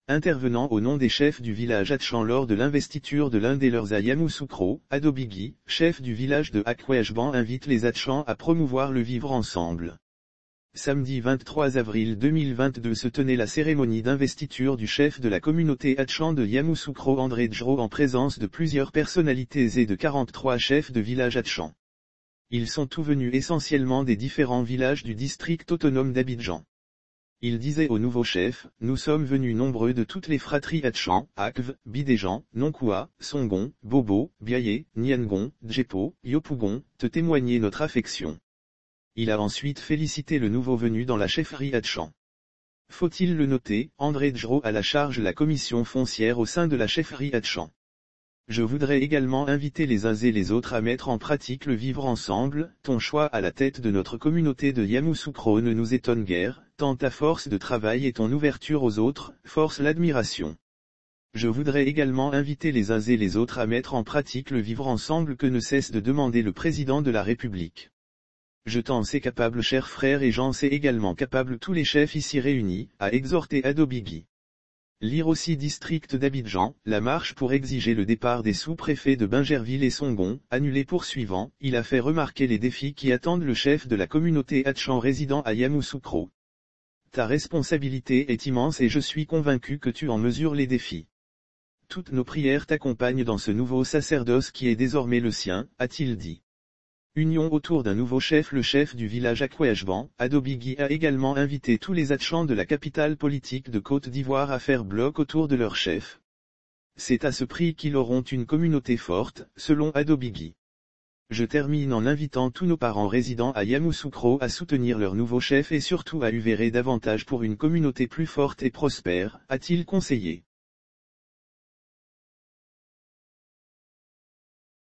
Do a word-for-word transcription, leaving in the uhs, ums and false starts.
Intervenant au nom des chefs du village Atchan lors de l'investiture de l'un des leurs à Yamoussoukro, Adobigui, chef du village de Akwejban, invite les Atchans à promouvoir le vivre ensemble. Samedi vingt-trois avril deux mille vingt-deux se tenait la cérémonie d'investiture du chef de la communauté Atchan de Yamoussoukro André Djro en présence de plusieurs personnalités et de quarante-trois chefs de village Atchan. Ils sont tous venus essentiellement des différents villages du district autonome d'Abidjan. Il disait au nouveau chef, « Nous sommes venus nombreux de toutes les fratries Atchan, Akv, Bidéjan, Nonkoua, Songon, Bobo, Biaye, Niangon, Djepo, Yopougon, te témoigner notre affection. » Il a ensuite félicité le nouveau venu dans la chefferie Atchan. Faut-il le noter, André Djro a la charge la commission foncière au sein de la chefferie Atchan. Je voudrais également inviter les uns et les autres à mettre en pratique le vivre ensemble. Ton choix à la tête de notre communauté de Yamoussoukro ne nous étonne guère, tant ta force de travail et ton ouverture aux autres, force l'admiration. Je voudrais également inviter les uns et les autres à mettre en pratique le vivre ensemble que ne cesse de demander le président de la République. Je t'en sais capable cher frère et j'en sais également capable tous les chefs ici réunis, à exhorter Adobigui. Lire aussi district d'Abidjan, la marche pour exiger le départ des sous-préfets de Bingerville et Songon, annulée poursuivant, il a fait remarquer les défis qui attendent le chef de la communauté Atchan résidant à Yamoussoukro. Ta responsabilité est immense et je suis convaincu que tu en mesures les défis. Toutes nos prières t'accompagnent dans ce nouveau sacerdoce qui est désormais le sien, a-t-il dit. Union autour d'un nouveau chef. Le chef du village Akwejban, Adobigui a également invité tous les Atchans de la capitale politique de Côte d'Ivoire à faire bloc autour de leur chef. C'est à ce prix qu'ils auront une communauté forte, selon Adobigui. Je termine en invitant tous nos parents résidant à Yamoussoukro à soutenir leur nouveau chef et surtout à œuvrer davantage pour une communauté plus forte et prospère, a-t-il conseillé.